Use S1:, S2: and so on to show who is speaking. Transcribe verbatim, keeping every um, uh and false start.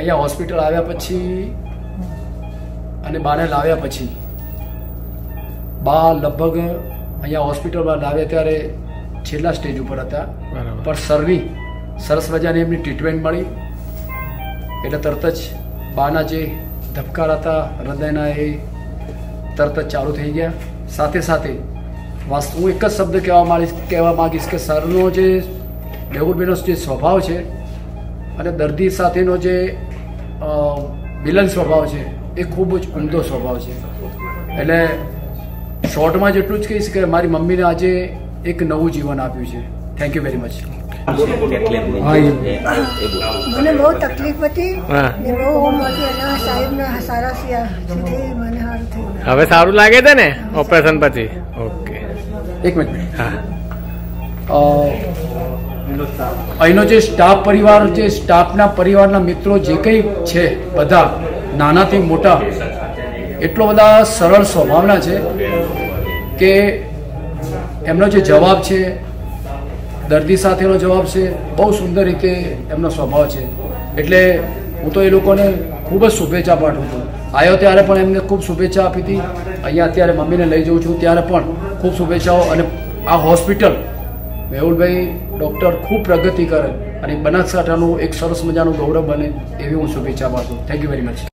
S1: અહીંયા હોસ્પિટલ આવ્યા પછી અને બાને લાવ્યા પછી બા લગભગ અહીંયા હોસ્પિટલમાં લાવ્યા ત્યારે છેલ્લા સ્ટેજ ઉપર હતા, પણ સરની સરસ મજાની એમની ટ્રીટમેન્ટ મળી એટલે તરત જ બાના જે ધબકાર હતા હૃદયના એ તરત જ ચાલુ થઈ ગયા. સાથે સાથે વાસ્તુ હું એક જ શબ્દ કહેવા માંગીશ કહેવા માગીશ કે સરનો જે મેહુલભાઈનો જે સ્વભાવ છે અને દર્દી સાથેનો જે મિલન સ્વભાવ છે એ ખૂબ જ ઉમદો સ્વભાવ છે. એટલે શોર્ટમાં જેટલું જ કહીશ કે મારી મમ્મીને આજે એક નવું જીવન આપ્યું છે. Thank you very much.
S2: મને બહુ તકલીફ હતી ને બહુ સાહેબના સારા મને સારું થયું.
S3: હવે સારું લાગે છે ને ઓપરેશન પછી? ઓકે,
S1: એક મિનિટ. હા, અહીંનો જે સ્ટાફ પરિવાર, જે સ્ટાફના પરિવારના મિત્રો જે કંઈ છે બધા નાનાથી મોટા એટલો બધા સરળ સ્વભાવના છે કે એમનો જે જવાબ છે દર્દી સાથેનો જવાબ છે બહુ સુંદર રીતે એમનો સ્વભાવ છે. એટલે હું તો એ લોકોને ખૂબ જ શુભેચ્છા પાઠવું છું. આવ્યો ત્યારે પણ એમને ખૂબ શુભેચ્છા આપી હતી, અહીંયા અત્યારે મમ્મીને લઈ જઉં છું ત્યારે પણ ખૂબ શુભેચ્છાઓ. અને આ હોસ્પિટલ મેહુલભાઈ ડૉક્ટર ખૂબ પ્રગતિ કરે અને બનાસકાંઠાનું એક સરસ મજાનું ગૌરવ બને એવી હું શુભેચ્છા પાઠવું. Thank you very much.